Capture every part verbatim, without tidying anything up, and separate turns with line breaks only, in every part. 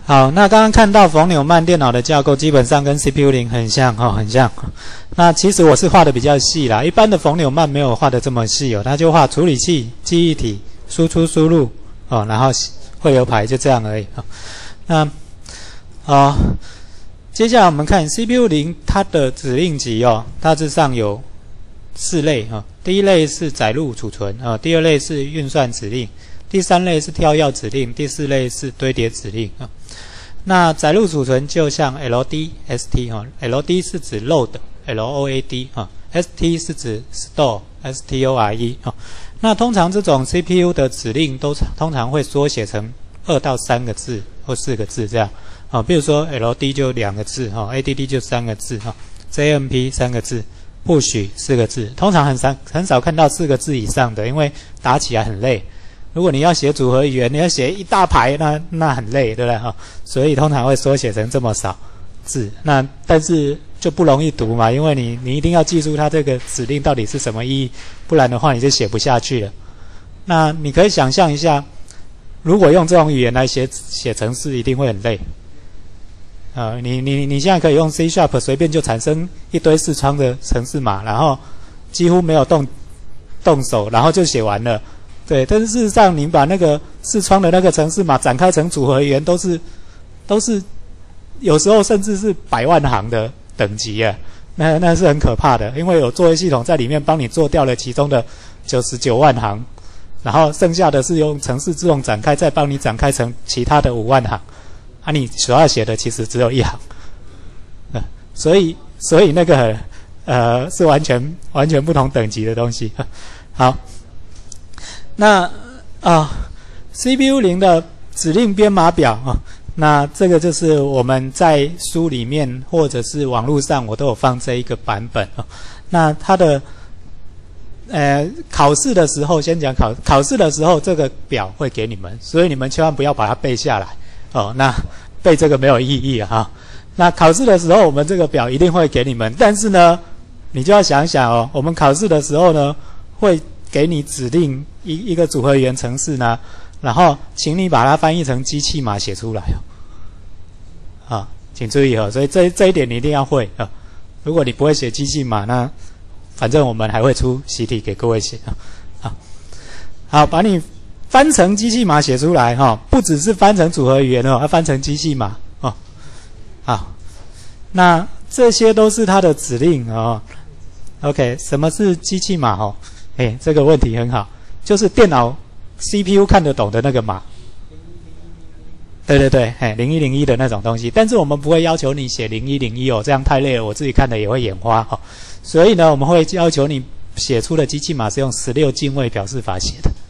好，那刚刚看到冯纽曼电脑的架构基本上跟 C P U 零很像哦，很像。那其实我是画的比较细啦，一般的冯纽曼没有画的这么细哦，他就画处理器、记忆体、输出输入哦，然后汇流排就这样而已哦。那哦，接下来我们看 C P U 零它的指令集哦，大致上有四类啊、哦。第一类是载入储存啊、哦，第二类是运算指令，第三类是跳跃指令，第四类是堆叠指令啊。那载入储存就像 L D S T 哈 ，L D 是指 load L O A D 哈 ，S T 是指 store S T O R E 哈。那通常这种 C P U 的指令都通常会缩写成二到三个字或四个字这样啊。比如说 L D 就两个字哈 ，A D D 就三个字哈 ，J M P 三个字 ，Push 四个字。通常很少很少看到四个字以上的，因为打起来很累。如果你要写组合语言，你要写一大排，那那很累，对不对哈？所以通常会缩写成这么少字。那但是就不容易读嘛，因为你你一定要记住它这个指令到底是什么意义，不然的话你就写不下去了。那你可以想象一下，如果用这种语言来写写程式，一定会很累。啊、呃，你你你现在可以用 C Sharp 随便就产生一堆视窗的程式码，然后几乎没有动动手，然后就写完了。对，但是事实上，你把那个视窗的那个程式码展开成组合语言，都是都是有时候甚至是百万行的等级啊，那那是很可怕的，因为有作业系统在里面帮你做掉了其中的九十九万行，然后剩下的是用程式自动展开，再帮你展开成其他的五万行，啊，你所要写的其实只有一行，呃、所以所以那个呃是完全完全不同等级的东西。好。那啊 ，C P U 零的指令编码表啊，那这个就是我们在书里面或者是网络上我都有放这一个版本啊。那它的呃考试的时候，先讲考考试的时候，这个表会给你们，所以你们千万不要把它背下来哦。那背这个没有意义啊。哈那考试的时候，我们这个表一定会给你们，但是呢，你就要想想哦，我们考试的时候呢，会给你指令一一个组合语言程式呢，然后请你把它翻译成机器码写出来哦。啊，请注意哦，所以这这一点你一定要会啊。如果你不会写机器码，那反正我们还会出习题给各位写啊。好，好，把你翻成机器码写出来哈、哦，不只是翻成组合语言哦，要翻成机器码哦。好，那这些都是它的指令哦。OK， 什么是机器码哦？哎，这个问题很好，就是电脑 C P U 看得懂的那个码。对对对，哎，零一零一的那种东西。但是我们不会要求你写零一零一哦，这样太累了，我自己看的也会眼花哦。所以呢，我们会要求你写出的机器码是用十六进位表示法写的。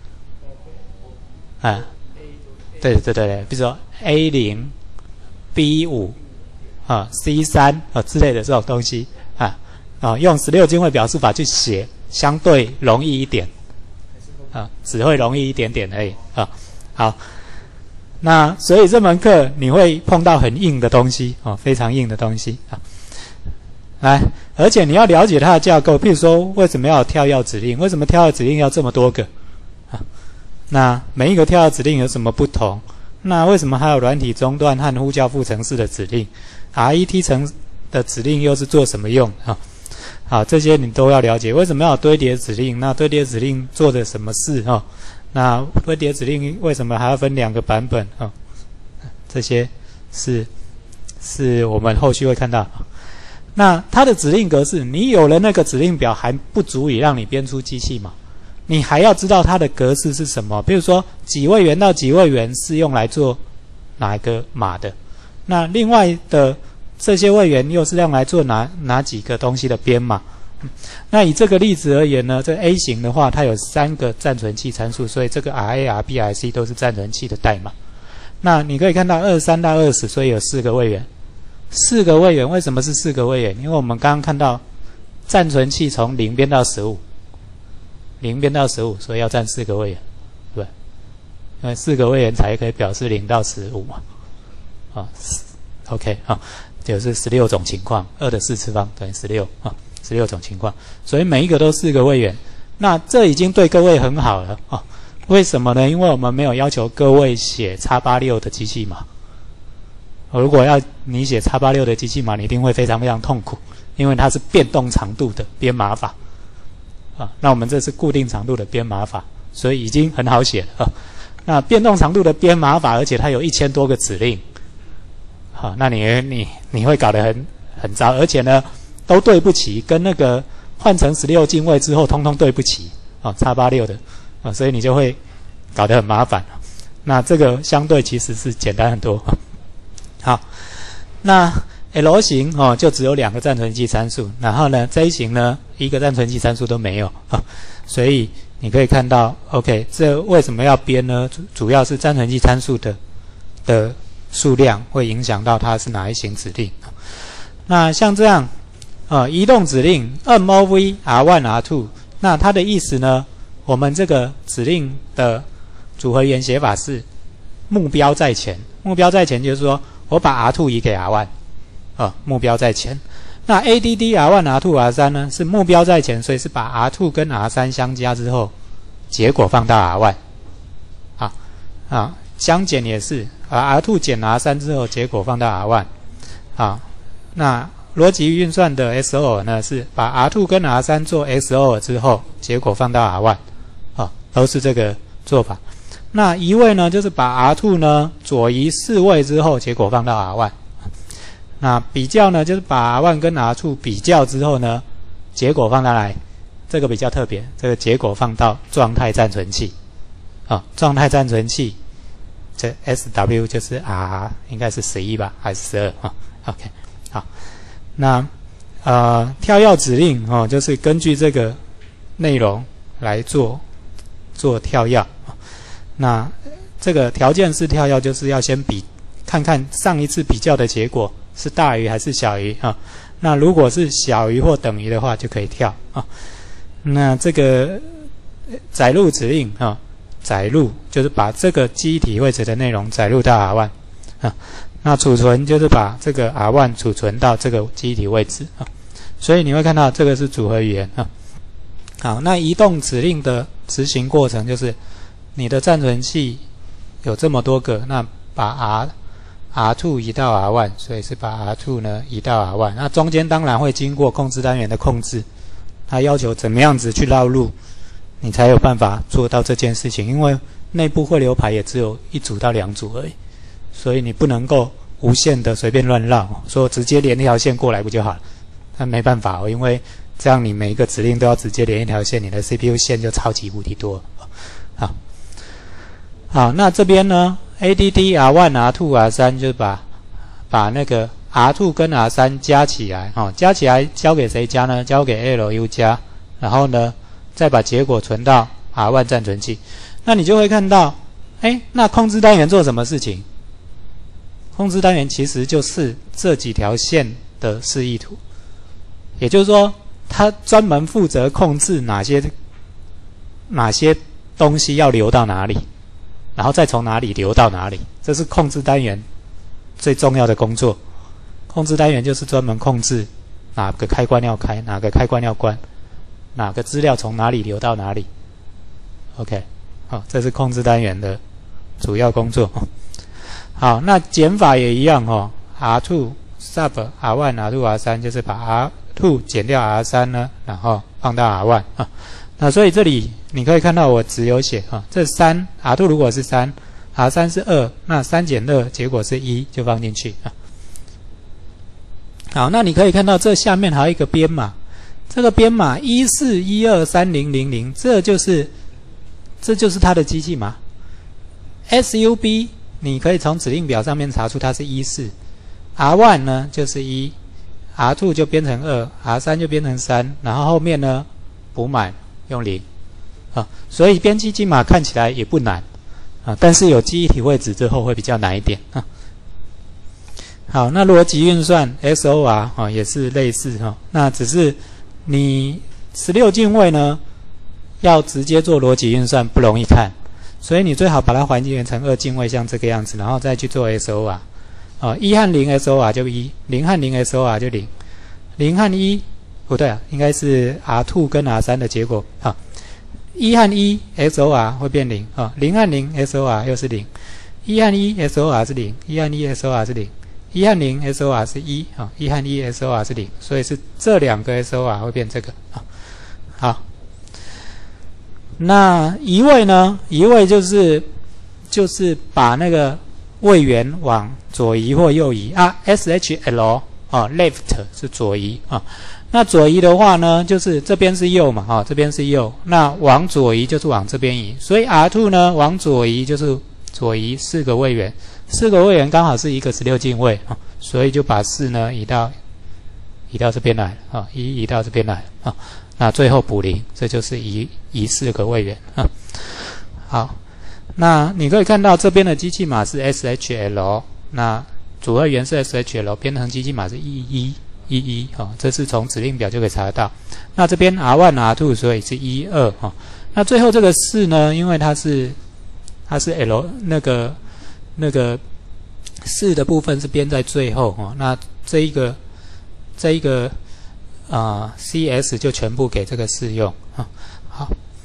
啊，对对对对，比如说 A 零、B 五 啊、C 三啊之类的这种东西啊啊，用十六进位表示法去写。相对容易一点，啊，只会容易一点点而已啊。好，那所以这门课你会碰到很硬的东西哦，非常硬的东西啊。来，而且你要了解它的架构，譬如说为什么要有跳跃指令？为什么跳跃指令要这么多个？啊，那每一个跳跃指令有什么不同？那为什么还有软体中断和呼叫副程式的指令 ？R E T 层的指令又是做什么用啊？好，这些你都要了解。为什么要有堆叠指令？那堆叠指令做的什么事哈、哦？那堆叠指令为什么还要分两个版本啊、哦？这些是是我们后续会看到。那它的指令格式，你有了那个指令表还不足以让你编出机器码，你还要知道它的格式是什么。比如说几位元到几位元是用来做哪一个码的？那另外的。这些位元又是用来做哪哪几个东西的编码？那以这个例子而言呢，这 A 型的话，它有三个暂存器参数，所以这个 R A、R B、R C 都是暂存器的代码。那你可以看到二十三到二十，所以有四个位元。四个位元为什么是四个位元？因为我们刚刚看到暂存器从零编到十五，零编到十五，所以要占四个位元，对不对？因为四个位元才可以表示零到十五嘛。啊 ，OK 啊。就是十六种情况，二的四次方等于十六啊，十六种情况，所以每一个都四个位元。那这已经对各位很好了啊。为什么呢？因为我们没有要求各位写 X 八十六 的机器码， 如果要你写 X 八十六 的机器码，你一定会非常非常痛苦，因为它是变动长度的编码法啊。那我们这是固定长度的编码法，所以已经很好写了啊。那变动长度的编码法，而且它有一千多个指令，好，那你你你会搞得很很糟，而且呢都对不齐，跟那个换成十六进位之后，通通对不齐啊 ，X 八十六 的啊，所以你就会搞得很麻烦。那这个相对其实是简单很多。好，那 L 型哦就只有两个暂存器参数，然后呢 J 型呢一个暂存器参数都没有啊，所以你可以看到 ，OK， 这为什么要编呢？主主要是暂存器参数的的数量会影响到它是哪一型指令。那像这样啊、呃，移动指令 mov R 一 R 二， 那它的意思呢？我们这个指令的组合语言写法是目标在前，目标在前就是说我把 R 二 移给 R 一， 啊，目标在前。那 add R 一 R 二 R 三 呢是目标在前，所以是把 R 二 跟 R 三 相加之后，结果放到 R 一， 啊啊，相减也是啊 R 二 减 R 三 之后，结果放到 R 一， 啊，那逻辑运算的 X O R 呢是把 R 二 跟 R 三 做 X O R 之后，结果放到 R 一， 啊，都是这个做法。那移位呢，就是把 R 二 呢左移四位之后，结果放到 R 一。那比较呢，就是把 R 一 跟 R 二 比较之后呢，结果放下来，这个比较特别，这个结果放到状态暂存器，啊，状态暂存器，这 S W 就是 R 应该是十一吧，还是十二啊 ？OK， 好，那呃跳跃指令哦，就是根据这个内容来做做跳跃。那这个条件式跳跃就是要先比看看上一次比较的结果是大于还是小于啊？那如果是小于或等于的话，就可以跳啊。那这个载入指令啊，载入就是把这个记忆体位置的内容载入到 R 一 啊。那储存就是把这个 R 一 储存到这个记忆体位置啊。所以你会看到这个是组合语言啊。好，那移动指令的执行过程就是你的暂存器有这么多个，那把 R R 二 移到 R 一， 所以是把 R 二 呢移到 R 一。那中间当然会经过控制单元的控制，它要求怎么样子去绕路，你才有办法做到这件事情。因为内部汇流排也只有一组到两组而已，所以你不能够无限的随便乱绕，说直接连一条线过来不就好了？那没办法哦，因为这样你每一个指令都要直接连一条线，你的 C P U 线就超级无敌多。好，好，那这边呢 ，add R 一 R 二 R 三 就把把那个 R 二 跟 R 三 加起来，哦，加起来交给谁加呢？交给 L U 加，然后呢，再把结果存到 R 一 暂存器。那你就会看到，哎，那控制单元做什么事情？控制单元其实就是这几条线的示意图，也就是说，它专门负责控制哪些哪些东西要流到哪里，然后再从哪里流到哪里，这是控制单元最重要的工作。控制单元就是专门控制哪个开关要开，哪个开关要关，哪个资料从哪里流到哪里。OK， 好，这是控制单元的主要工作。好，那减法也一样哦 ，R 二 sub R 一 R 二 R 三 就是把 R 二 减掉 R 三 呢，然后放到 R 一 啊。那所以这里你可以看到我只有写啊，这三 R 二 如果是三 ，R 三 是二，那三减二结果是一，就放进去啊。好，那你可以看到这下面还有一个编码，这个编码一四一二三零零零，这就是这就是它的机器码。S U B 你可以从指令表上面查出它是一四 ，R 一 呢就是一 ，R 二 就变成二 ，R 三 就变成三，然后后面呢补满用零啊，所以编机器码看起来也不难啊，但是有记忆体位置之后会比较难一点啊。好，那逻辑运算 X O R 啊也是类似哈、啊，那只是你十六进位呢要直接做逻辑运算不容易看，所以你最好把它还原成二进位，像这个样子，然后再去做 X O R 啊，一和零 X O R 就一，零和零 X O R 就零，零和一不对啊，应该是 R 二 跟 R 三 的结果啊，一和一 X O R 会变零啊，零和零 X O R 又是零，一和一 X O R 是零，一和一 X O R 是零。 一和零 S O R 是一啊，一和一 S O R 是零，所以是这两个 S O R 会变这个啊。好，那移位呢？移位就是就是把那个位元往左移或右移啊。S H L 啊 ，left 是左移啊。那左移的话呢，就是这边是右嘛，啊，这边是右，那往左移就是往这边移，所以 R 二 呢往左移就是左移四个位元，四个位元刚好是一个十六进位啊，所以就把四呢移到移到这边来啊，移移到这边来啊，那最后补零，这就是移移四个位元啊。好，那你可以看到这边的机器码是 S H L， 那主位元是 S H L， 编程机器码是一一。一一哦，这是从指令表就可以查得到。那这边 R 一 R 二 所以是一二哦。那最后这个四呢，因为它是它是 L 那个那个四的部分是编在最后哦。那这一个这一个啊、呃、C S 就全部给这个四用啊。好，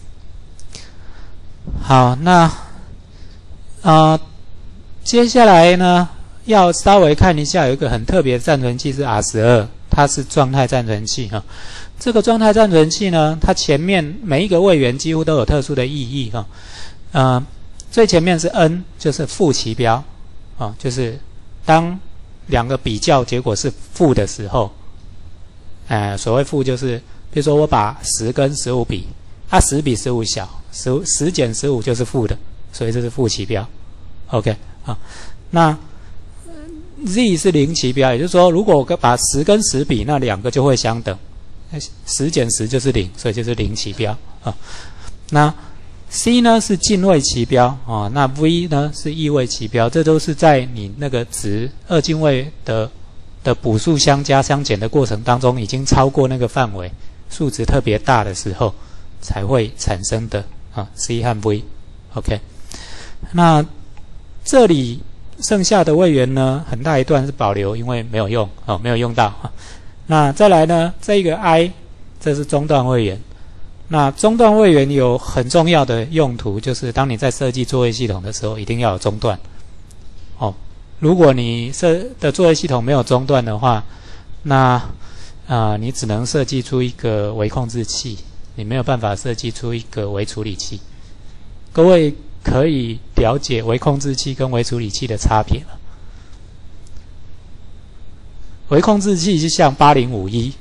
好，那啊、呃、接下来呢？要稍微看一下，有一个很特别的暂存器是 R 十二， 它是状态暂存器哈。这个状态暂存器呢，它前面每一个位元几乎都有特殊的意义哈。呃，最前面是 N， 就是负旗标啊，就是当两个比较结果是负的时候，呃，所谓负就是，比如说我把十跟十五比，啊十比十五小，十十减十五就是负的，所以这是负旗标。OK 啊，那Z 是零旗标，也就是说，如果我把十跟十比，那两个就会相等。十减十就是零，所以就是零旗标啊。那 C 呢是进位旗标啊，那 V 呢是异位旗标，这都是在你那个值二进位的的补数相加相减的过程当中，已经超过那个范围，数值特别大的时候才会产生的啊 ，C 和 V。OK， 那这里。剩下的位元呢，很大一段是保留，因为没有用哦，没有用到。那再来呢，这个 I， 这是中段位元。那中段位元有很重要的用途，就是当你在设计作业系统的时候，一定要有中段。哦，如果你设的作业系统没有中段的话，那啊、呃，你只能设计出一个微控制器，你没有办法设计出一个微处理器。各位可以了解微控制器跟微处理器的差别了。微控制器就像八零五一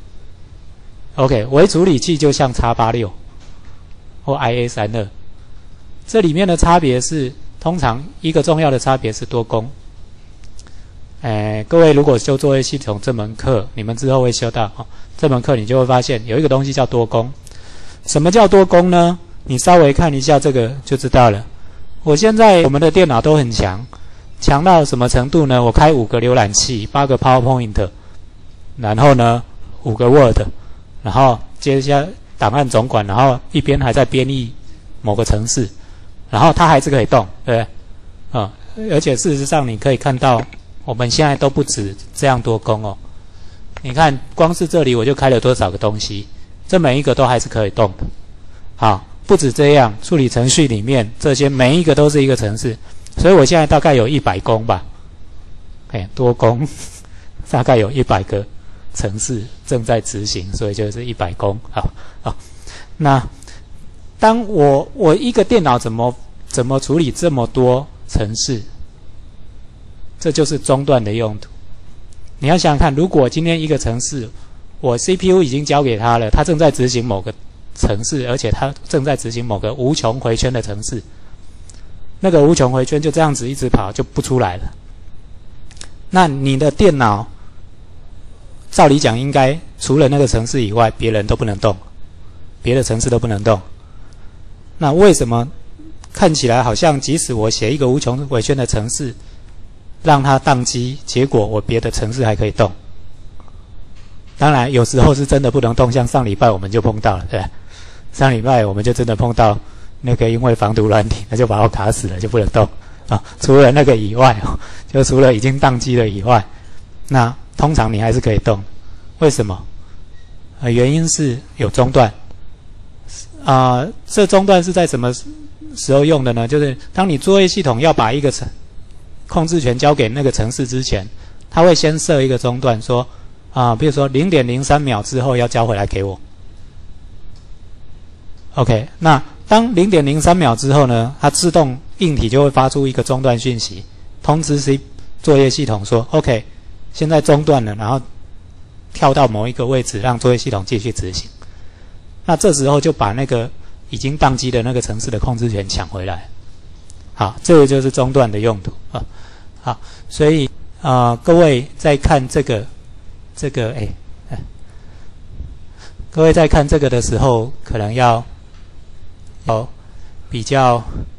，OK， 微处理器就像 X 八六 或 I A 三十二。这里面的差别是，通常一个重要的差别是多工。哎，各位如果修作业系统这门课，你们之后会修到哦，这门课你就会发现有一个东西叫多工。什么叫多工呢？你稍微看一下这个就知道了。我现在我们的电脑都很强，强到什么程度呢？我开五个浏览器，八个 PowerPoint， 然后呢五个 Word， 然后接一下档案总管，然后一边还在编译某个程式，然后它还是可以动，对不对？啊、嗯，而且事实上你可以看到，我们现在都不止这样多工哦。你看，光是这里我就开了多少个东西，这每一个都还是可以动的。好。不止这样，处理程序里面这些每一个都是一个程式，所以我现在大概有一百工吧，哎，多工，大概有一百个程式正在执行，所以就是一百工。好，好，那当我我一个电脑怎么怎么处理这么多程式，这就是中段的用途。你要想想看，如果今天一个程式，我 C P U 已经交给他了，他正在执行某个程式，而且它正在执行某个无穷回圈的程式，那个无穷回圈就这样子一直跑，就不出来了。那你的电脑照理讲应该除了那个程式以外，别人都不能动，别的程式都不能动。那为什么看起来好像即使我写一个无穷回圈的程式，让它宕机，结果我别的程式还可以动？当然有时候是真的不能动，像上礼拜我们就碰到了，对吧？上礼拜我们就真的碰到那个因为防毒软体，那就把我卡死了，就不能动啊。除了那个以外，就除了已经宕机了以外，那通常你还是可以动。为什么？呃，原因是有中断。啊、呃，这中断是在什么时候用的呢？就是当你作业系统要把一个程控制权交给那个程式之前， 它会先设一个中断，说啊、呃，比如说零点零三秒之后要交回来给我。OK， 那当零点零三秒之后呢，它自动硬体就会发出一个中断讯息，通知 C 作业系统说 OK， 现在中断了，然后跳到某一个位置，让作业系统继续执行。那这时候就把那个已经宕机的那个程式的控制权抢回来。好，这个就是中断的用途啊。好，所以呃，各位在看这个这个哎哎，各位在看这个的时候，可能要要比较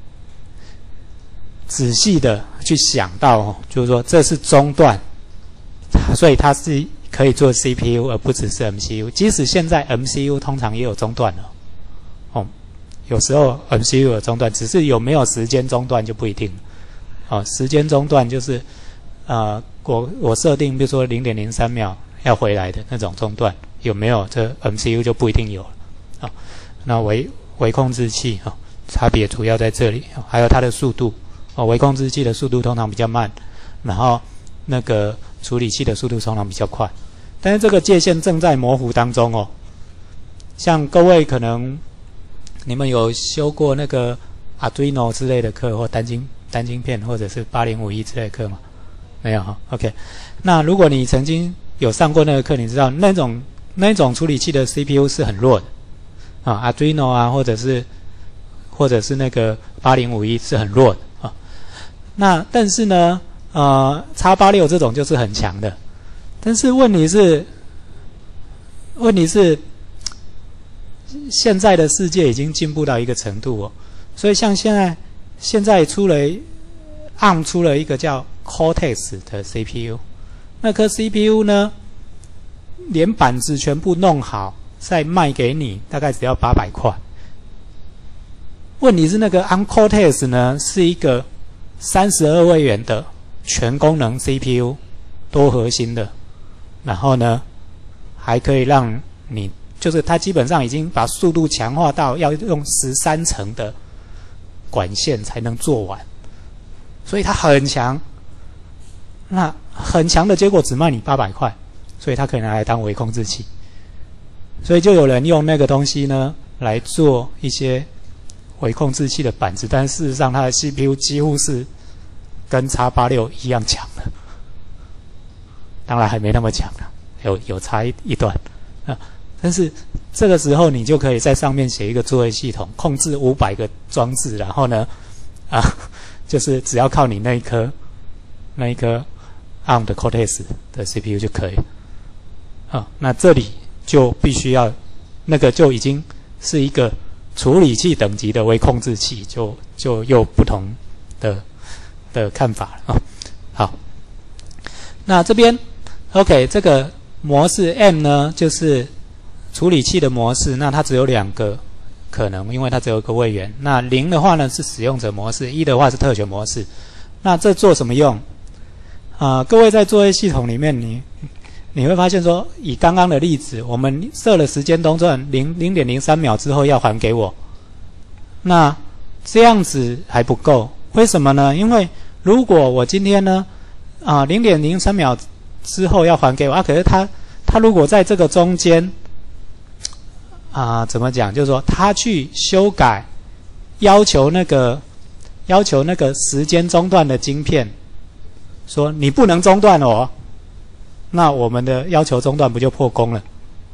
仔细的去想到哦，就是说这是中断，所以它是可以做 C P U 而不只是 M C U。即使现在 M C U 通常也有中断了，哦，有时候 M C U 有中断，只是有没有时间中断就不一定了。哦，时间中断就是呃，我我设定比如说零点零三秒要回来的那种中断，有没有这 M C U 就不一定有了。啊、哦，那微微控制器啊、哦，差别主要在这里，哦、还有它的速度。哦，微控制器的速度通常比较慢，然后那个处理器的速度通常比较快，但是这个界限正在模糊当中哦。像各位可能你们有修过那个 Arduino 之类的课，或单晶单晶片，或者是八零五一之类的课吗？没有哈 ，OK。那如果你曾经有上过那个课，你知道那种那种处理器的 C P U 是很弱的啊 ，Arduino 啊，或者是或者是那个八零五一是很弱的。那但是呢，呃 ，X 八六 这种就是很强的，但是问题是，问题是，现在的世界已经进步到一个程度哦，所以像现在现在出了 A R M 出了一个叫 Cortex 的 C P U， 那颗 C P U 呢，连板子全部弄好再卖给你，大概只要八百块。问题是那个 A R M Cortex 呢，是一个三十二位元的全功能 C P U， 多核心的，然后呢，还可以让你，就是它基本上已经把速度强化到要用十三层的管线才能做完，所以它很强。那很强的结果只卖你八百块，所以它可以拿来当微控制器。所以就有人用那个东西呢来做一些微控制器的板子，但事实上它的 C P U 几乎是跟 X 八六 一样强的，当然还没那么强了，有有差一一段啊。但是这个时候你就可以在上面写一个作业系统，控制五百个装置，然后呢，啊，就是只要靠你那一颗那一颗 A R M 的 Cortex 的 C P U 就可以啊。那这里就必须要那个就已经是一个处理器等级的微控制器，就就又不同的的看法了啊。好，那这边 OK， 这个模式 M 呢，就是处理器的模式，那它只有两个可能，因为它只有一个位元。那零的话呢是使用者模式，一的话是特权模式。那这做什么用？啊、呃，各位在作业系统里面，你你会发现说，以刚刚的例子，我们设了时间中断零零点零三秒之后要还给我，那这样子还不够。为什么呢？因为如果我今天呢，啊零点零三秒之后要还给我啊，可是他他如果在这个中间，啊怎么讲？就是说他去修改，要求那个要求那个时间中断的晶片，说你不能中断哦，那我们的要求中断不就破功了？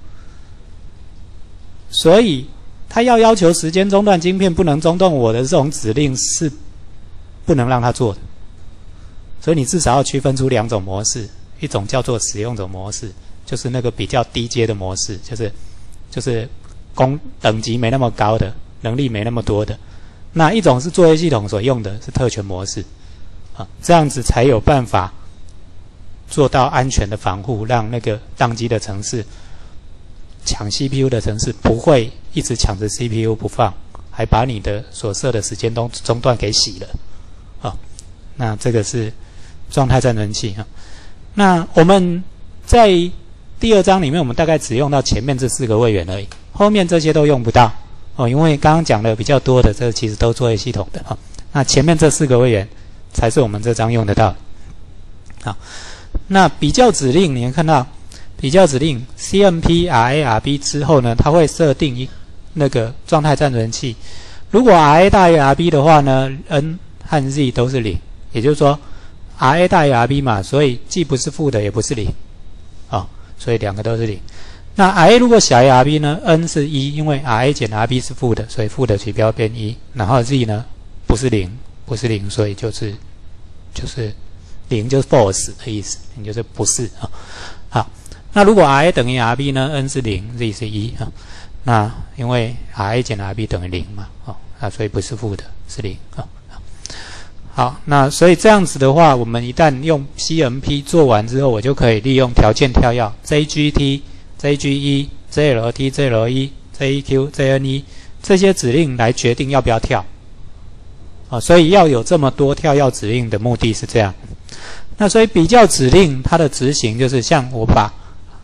所以他要要求时间中断晶片不能中断我的这种指令是不能让他做的。所以你至少要区分出两种模式，一种叫做使用者模式，就是那个比较低阶的模式，就是就是功等级没那么高的，能力没那么多的。那一种是作业系统所用的是特权模式，啊，这样子才有办法做到安全的防护，让那个宕机的程式抢 C P U 的程式不会一直抢着 C P U 不放，还把你的所设的时间中中断给洗了，啊，那这个是状态暂存器啊。那我们在第二章里面，我们大概只用到前面这四个位元而已，后面这些都用不到哦，因为刚刚讲的比较多的，这其实都作业系统的啊。那前面这四个位元才是我们这章用得到的。好， 那比较指令，你会看到比较指令 C M P R A R B 之后呢，它会设定一那个状态暂存器。如果 R A 大于 R B 的话呢 ，N 和 Z 都是零，也就是说 R A 大于 R B 嘛，所以既不是负的，也不是零，哦，所以两个都是零。那 R A 如果小于 R B 呢 ，N 是一，因为 R A 减 R B 是负的，所以负的指标变一。然后 Z 呢不是零，不是零，所以就是就是零就是 false 的意思，你就是不是啊。好，那如果 R A 等于 R B 呢 ，N 是零 ，Z 是一啊。那因为 R A 减 R B 等于零嘛，哦，那所以不是负的，是零啊。好，那所以这样子的话，我们一旦用 C M P 做完之后，我就可以利用条件跳跃 J G T、J G E、J L T、J L E、J E Q、J N E 这些指令来决定要不要跳。啊，所以要有这么多跳跃指令的目的是这样。那所以比较指令它的执行就是像我把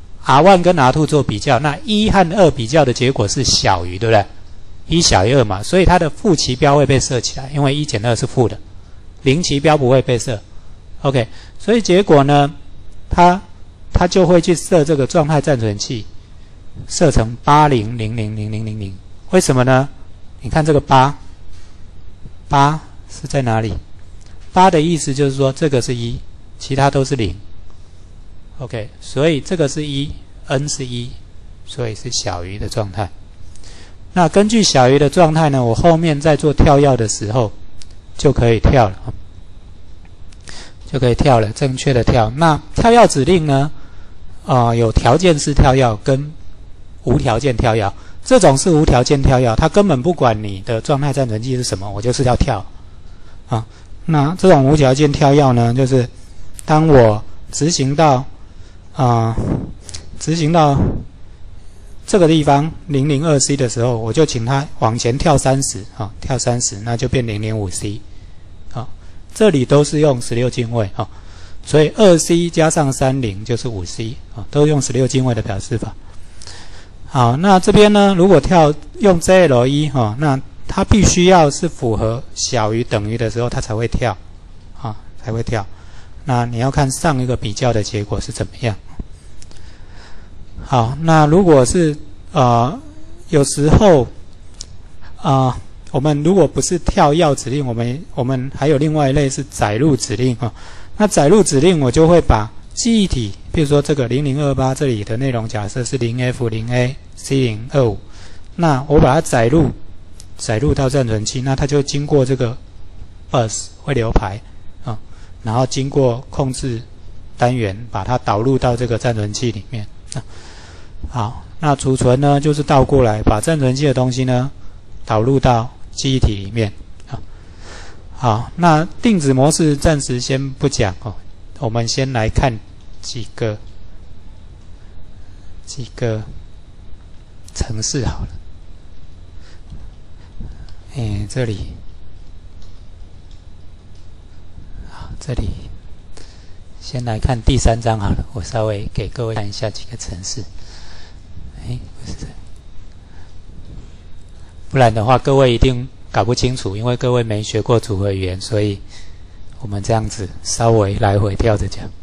R 一 跟 R 二 做比较，那一和二比较的结果是小于，对不对？一小于二嘛，所以它的负旗标会被设起来，因为一减二是负的，零旗标不会被设。OK， 所以结果呢，它它就会去设这个状态暂存器，设成八零零零零零零零。为什么呢？你看这个八，八是在哪里？八的意思就是说这个是一，其他都是零。OK， 所以这个是一 ，N 是一，所以是小于的状态。那根据小于的状态呢，我后面在做跳跃的时候就可以跳了，就可以跳了，正确的跳。那跳跃指令呢，呃，有条件式跳跃跟无条件跳跃。这种是无条件跳跃，它根本不管你的状态暂存器是什么，我就是要跳啊。那这种无条件跳跃呢，就是当我执行到啊、呃，执行到这个地方 零零二 C 的时候，我就请它往前跳三十啊，跳三十，那就变 零点五 C 啊。这里都是用十六进位啊，所以 二 C 加上三十就是 五 C 啊，都用十六进位的表示法。好，那这边呢，如果跳用 J L 一 哈，那它必须要是符合小于等于的时候，它才会跳啊，才会跳。那你要看上一个比较的结果是怎么样。好，那如果是呃，有时候啊、呃，我们如果不是跳跃指令，我们我们还有另外一类是载入指令啊。那载入指令我就会把记忆体，比如说这个零零二八这里的内容假设是 零 F 零 A C 零二五，那我把它载入载入到暂存器，那它就经过这个 bus 会流排啊，然后经过控制单元把它导入到这个暂存器里面啊。好，那储存呢就是倒过来把暂存器的东西呢导入到记忆体里面啊。好，那定止模式暂时先不讲哦，我们先来看几个几个程式好了。哎，这里，好，这里先来看第三章好了。我稍微给各位看一下几个程式。哎，不是，不然的话各位一定搞不清楚，因为各位没学过组合语言，所以我们这样子稍微来回跳着讲。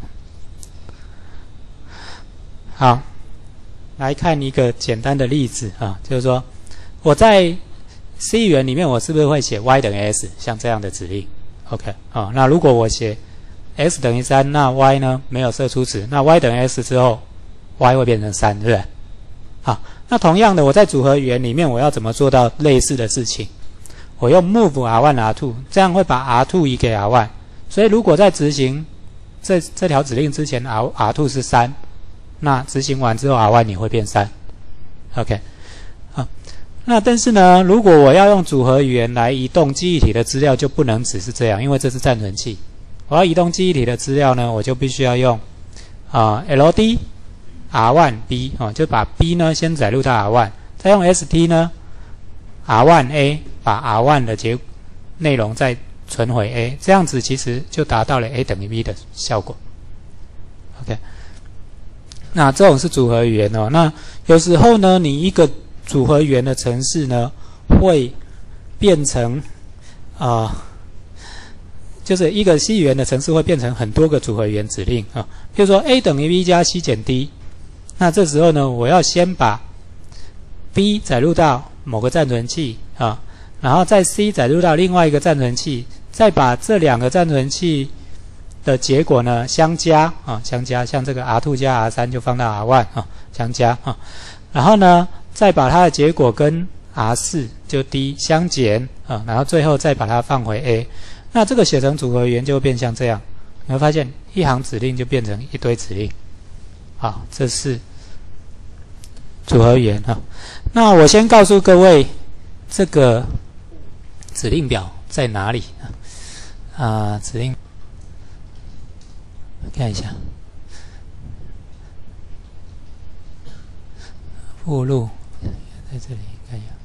好，来看一个简单的例子啊，就是说我在 C 语言里面，我是不是会写 y 等于 s 像这样的指令 ？OK 啊，那如果我写 x 等于三，那 y 呢没有设出值，那 y 等于 s 之后 y 会变成三，对不对？好，那同样的，我在组合语言里面，我要怎么做到类似的事情？我用 move R 一 R 二，这样会把 R 二 移给 R 一，所以如果在执行这这条指令之前 R 二 是三，那执行完之后 R 一 你会变三 ，OK， 啊，那但是呢，如果我要用组合语言来移动记忆体的资料，就不能只是这样，因为这是暂存器。我要移动记忆体的资料呢，我就必须要用啊、呃、L D R 一 B 啊、哦，就把 B 呢先载入到 R 一， 再用 S T 呢 R 一 A 把 R 一 的结内容再存回 A， 这样子其实就达到了 A 等于 B 的效果。OK， 那这种是组合语言哦。那有时候呢，你一个组合语言的程式呢，会变成啊、呃， 就是一个 C 语言的程式会变成很多个组合语言指令啊。比如说 A 等于 B 加 C 减 D， 那这时候呢，我要先把 B 载入到某个暂存器啊，然后再 C 载入到另外一个暂存器，再把这两个暂存器的结果呢相加啊，相加，像这个 R 二 加 R 三 就放到 R 一 啊，相加啊，然后呢，再把它的结果跟 R 四 就 D 相减啊，然后最后再把它放回 A， 那这个写成组合语言就会变像这样，你会发现一行指令就变成一堆指令，好，这是组合语言啊。那我先告诉各位，这个指令表在哪里啊？啊，指令。看一下附录在这里，看一下，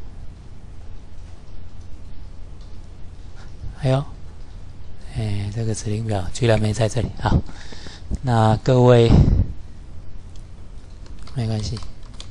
还有，哎，这个指令表居然没在这里。好，那各位没关系。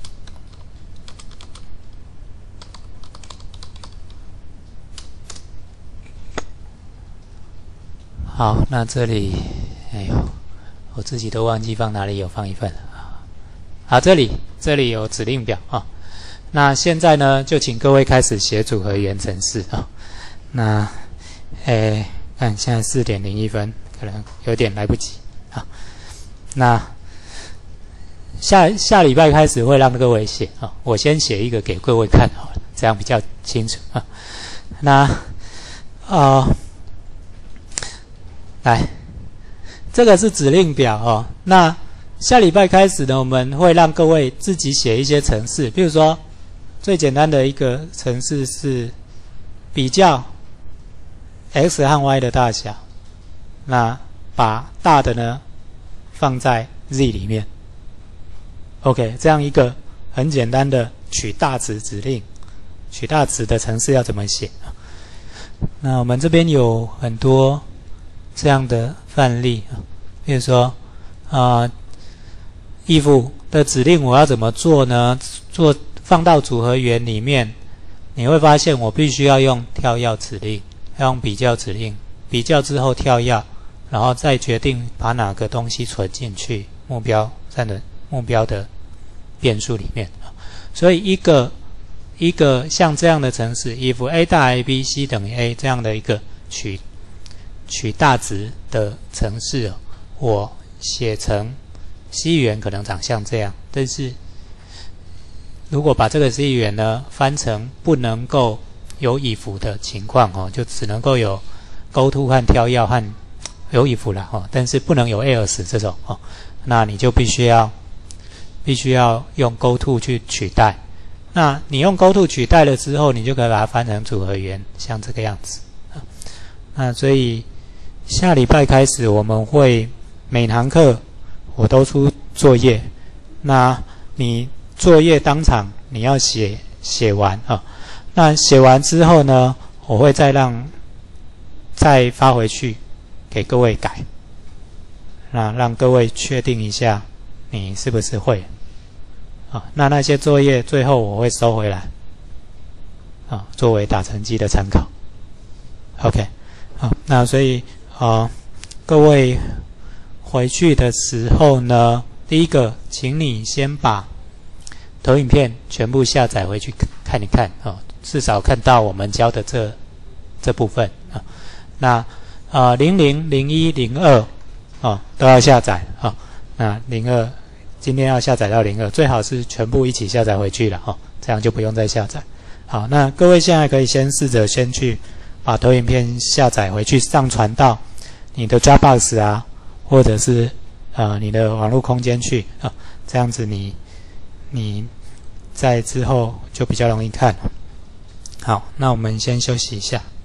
好，那这里，哎呦。我自己都忘记放哪里有放一份啊！好，这里这里有指令表啊。那现在呢，就请各位开始写组合语言程式啊。那，诶，看现在四点零一分，可能有点来不及啊。那下下礼拜开始会让各位写啊，我先写一个给各位看好了，这样比较清楚啊。那啊、呃，来。这个是指令表哦。那下礼拜开始呢，我们会让各位自己写一些程式，比如说最简单的一个程式是比较 x 和 y 的大小，那把大的呢放在 z 里面。OK， 这样一个很简单的取大值指令，取大值的程式要怎么写？那我们这边有很多这样的范例，比如说啊 ，if 的指令我要怎么做呢？做放到组合语言里面，你会发现我必须要用跳跃指令，要用比较指令，比较之后跳跃，然后再决定把哪个东西存进去目标站的目标的变数里面。所以一个一个像这样的程式 ，if a 大于 b，c 等于 a 这样的一个取取大值的程式，我写成 C 语言可能长像这样，但是如果把这个 C 语言呢翻成不能够有if的情况哦，就只能够有 goto 和跳跃和有if啦哦，但是不能有 else 这种哦，那你就必须要必须要用 goto 去取代。那你用 goto 取代了之后，你就可以把它翻成组合语言，像这个样子。那所以下礼拜开始，我们会每堂课我都出作业，那你作业当场你要写写完啊。那写完之后呢，我会再让再发回去给各位改，那让各位确定一下你是不是会啊。那那些作业最后我会收回来啊，作为打成绩的参考。OK， 好，那所以啊，各位回去的时候呢，第一个，请你先把投影片全部下载回去看一看啊，至少看到我们教的这这部分啊。那啊，零零、零一、零二啊都要下载啊。那零二今天要下载到零二，最好是全部一起下载回去了啊，这样就不用再下载。好，那各位现在可以先试着先去把投影片下载回去，上传到你的 Dropbox 啊，或者是呃你的网络空间去啊，这样子你你在之后就比较容易看。好，那我们先休息一下。